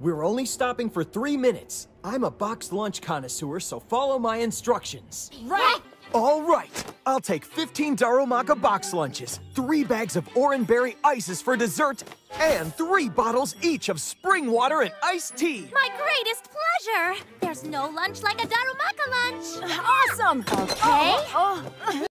We're only stopping for 3 minutes. I'm a boxed lunch connoisseur, so follow my instructions. Right! All right. I'll take 15 Darumaka box lunches, 3 bags of orange-berry ices for dessert, and 3 bottles each of spring water and iced tea. My greatest pleasure! There's no lunch like a Darumaka lunch! Awesome! Okay?